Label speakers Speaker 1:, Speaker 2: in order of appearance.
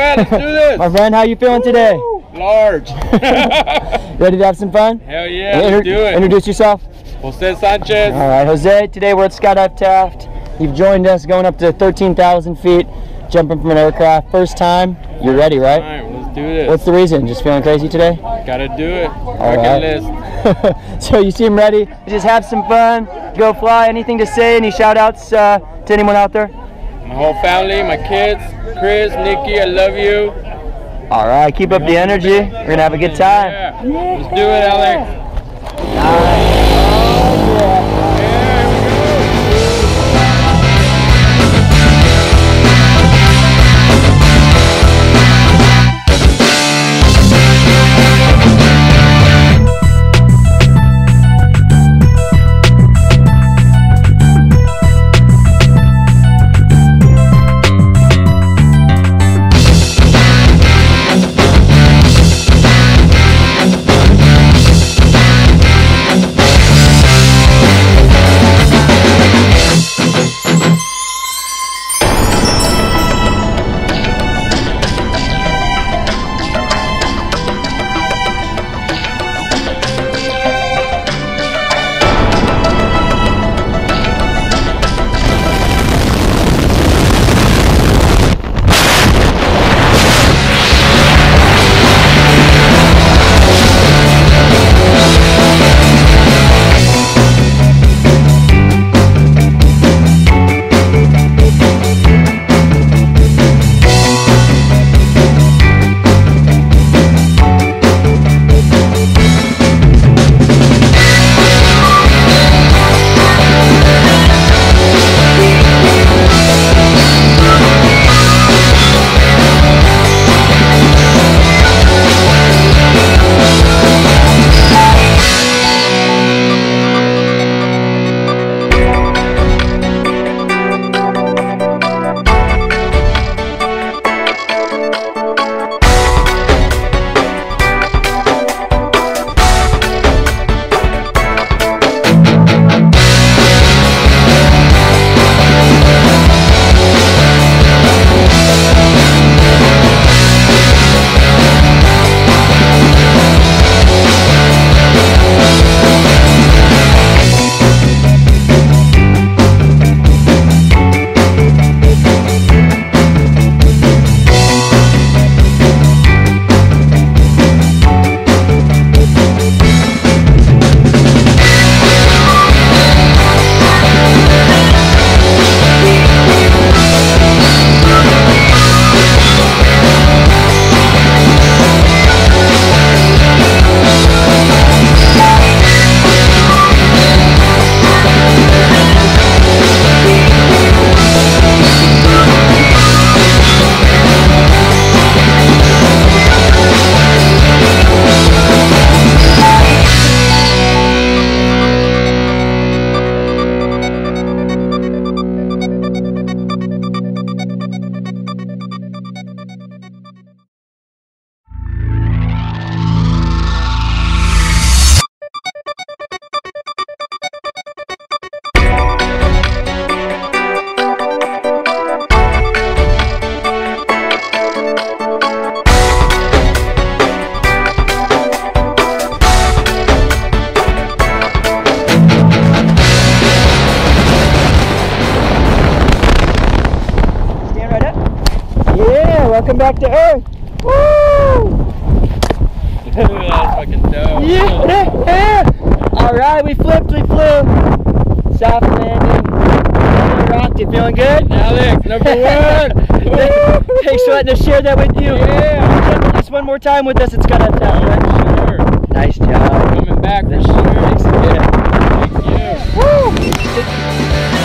Speaker 1: Yeah, let's do this.
Speaker 2: My friend, how you feeling today?
Speaker 1: Large.
Speaker 2: Ready to have some fun?
Speaker 1: Hell yeah, let's do it.
Speaker 2: Introduce yourself.
Speaker 1: Jose Sanchez.
Speaker 2: All right, Jose, today we're at Skydive Taft. You've joined us going up to 13,000 feet, jumping from an aircraft. First time. You're ready, right?
Speaker 1: All right, let's do this.
Speaker 2: What's the reason? Just feeling crazy today?
Speaker 1: Gotta do it.
Speaker 2: Bucket
Speaker 1: list.
Speaker 2: So you seem ready. Just have some fun. Go fly. Anything to say? Any shout outs to anyone out there?
Speaker 1: My whole family, my kids, Chris, Nikki, I love you.
Speaker 2: All right, keep up the energy. We're going to have a good time.
Speaker 1: Yeah. Let's do it, Alex.
Speaker 2: Nice. Welcome back to Earth. Woo!
Speaker 1: That was fucking dope.
Speaker 2: Yeah! All right, we flipped, we flew. Soft landing. Rocked. You feeling good?
Speaker 1: Alex, #1.
Speaker 2: Thanks for letting us share that with you.
Speaker 1: Yeah.
Speaker 2: Jump at least one more time with us. It's got to happen, right?
Speaker 1: Sure.
Speaker 2: Nice job.
Speaker 1: Coming back for sure.
Speaker 2: Thanks again.
Speaker 1: Thank you.
Speaker 2: Woo!